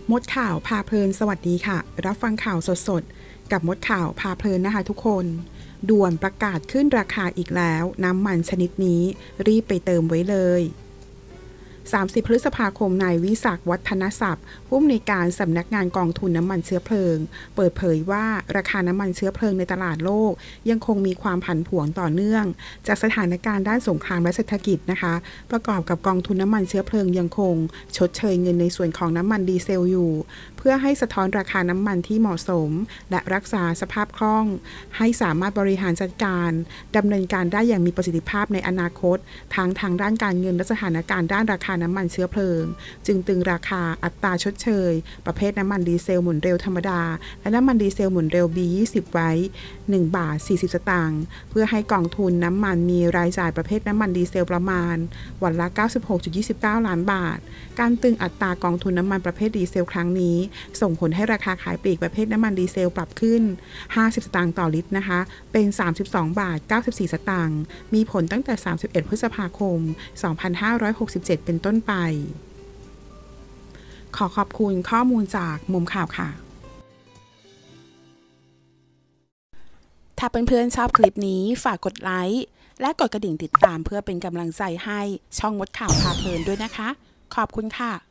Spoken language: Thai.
มดข่าวพาเพลินสวัสดีค่ะรับฟังข่าวสดๆกับมดข่าวพาเพลินนะคะทุกคนด่วนประกาศขึ้นราคาอีกแล้วน้ำมันชนิดนี้รีบไปเติมไว้เลย30 พฤษภาคมนายวิศักดิ์วัฒนศัพท์ผู้อำนวยการสำนักงานกองทุนน้ำมันเชื้อเพลิงเปิดเผยว่าราคาน้ำมันเชื้อเพลิงในตลาดโลกยังคงมีความผันผวนต่อเนื่องจากสถานการณ์ด้านสงครามและเศรษฐกิจนะคะประกอบกับกองทุนน้ำมันเชื้อเพลิงยังคงชดเชยเงินในส่วนของน้ำมันดีเซลอยู่เพื่อให้สะท้อนราคาน้ำมันที่เหมาะสมและรักษาสภาพคล่องให้สามารถบริหารจัดการดำเนินการได้อย่างมีประสิทธิภาพในอนาคตทางด้านการเงินและสถานการณ์ด้านราคาน้ำมันเชื้อเพลิงจึงตึงราคาอัตราชดเชยประเภทน้ำมันดีเซลหมุนเร็วธรรมดาและน้ำมันดีเซลหมุนเร็ว B20 ไว้1 บาท 40 สตางค์เพื่อให้กองทุนน้ำมันมีรายจ่ายประเภทน้ำมันดีเซลประมาณวันละ 96.29 ล้านบาทการตึงอัตรากองทุนน้ำมันประเภทดีเซลครั้งนี้ส่งผลให้ราคาขายปลีกประเภทน้ำมันดีเซลปรับขึ้น50 สตางค์ต่อลิตรนะคะเป็น32 บาท 94 สตางค์มีผลตั้งแต่31 พฤษภาคม 2567 เป็นต้นไปขอขอบคุณข้อมูลจากมุมข่าวค่ะถ้าเพื่อนๆชอบคลิปนี้ฝากกดไลค์และกดกระดิ่งติดตามเพื่อเป็นกำลังใจให้ช่องมดข่าวพาเพลินด้วยนะคะขอบคุณค่ะ